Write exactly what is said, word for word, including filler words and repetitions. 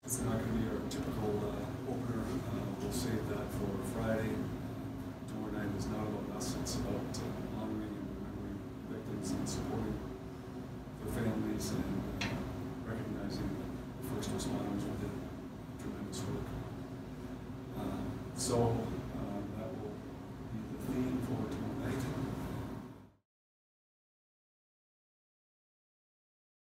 it's not going to be our typical uh, opener. Uh, we'll save that for Friday. Tomorrow night is not about us, it's about uh, honoring and remembering victims and supporting their families and uh, recognizing the first responders who did tremendous work. Uh, so